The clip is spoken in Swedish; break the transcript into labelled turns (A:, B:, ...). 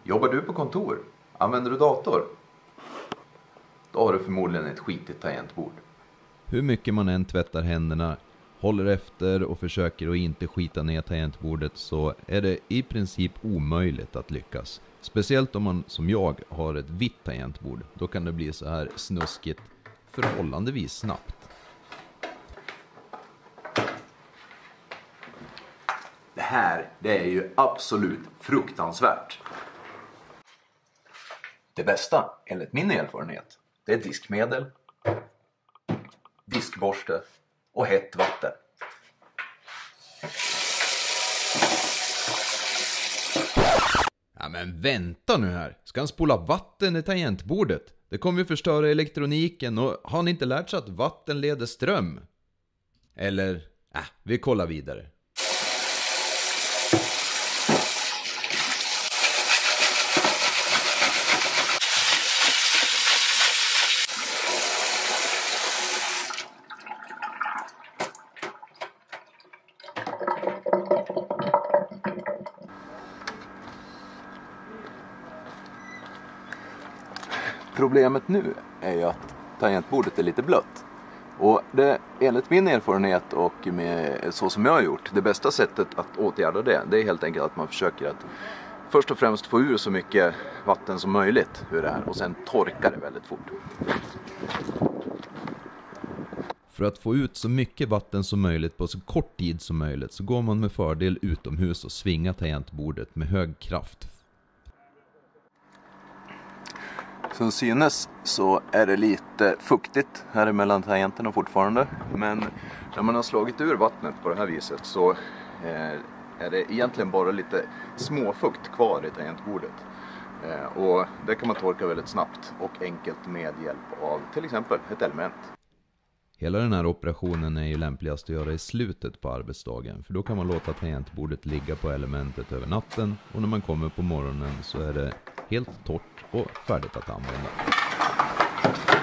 A: Jobbar du på kontor? Använder du dator? Då har du förmodligen ett skitigt tangentbord.
B: Hur mycket man än tvättar händerna, håller efter och försöker att inte skita ner tangentbordet, så är det i princip omöjligt att lyckas. Speciellt om man som jag har ett vitt tangentbord. Då kan det bli så här snuskigt förhållandevis snabbt.
A: Det här, det är ju absolut fruktansvärt. Det bästa, enligt min erfarenhet, det är diskmedel, diskborste och hett vatten.
B: Ja, men vänta nu här. Ska han spola vatten i tangentbordet? Det kommer ju förstöra elektroniken, och har ni inte lärt sig att vatten leder ström? Eller, vi kollar vidare.
A: Problemet nu är ju att tangentbordet är lite blött. Och det, enligt min erfarenhet och med, så som jag har gjort, det bästa sättet att åtgärda det är helt enkelt att man försöker att först och främst få ur så mycket vatten som möjligt ur det här och sen torka det väldigt fort.
B: För att få ut så mycket vatten som möjligt på så kort tid som möjligt så går man med fördel utomhus och svingar tangentbordet med hög kraft.
A: Som synes så är det lite fuktigt här emellan tangenterna fortfarande. Men när man har slagit ur vattnet på det här viset så är det egentligen bara lite småfukt kvar i tangentbordet. Och det kan man torka väldigt snabbt och enkelt med hjälp av till exempel ett element.
B: Hela den här operationen är ju lämpligast att göra i slutet på arbetsdagen, för då kan man låta tangentbordet ligga på elementet över natten, och när man kommer på morgonen så är det helt torrt och färdigt att använda.